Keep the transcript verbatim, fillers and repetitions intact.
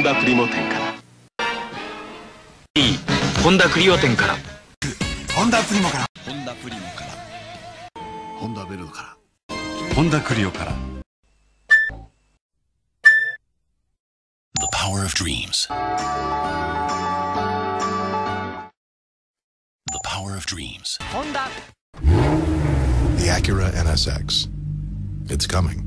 ダプリモ店から。 いいホンダクリオ店から。 ホンダプリモから。 ホンダプリモから。 ホンダベルドから。 ホンダクリオから。The power of dreams. The power of dreams. Honda. The Acura N S X. It's coming.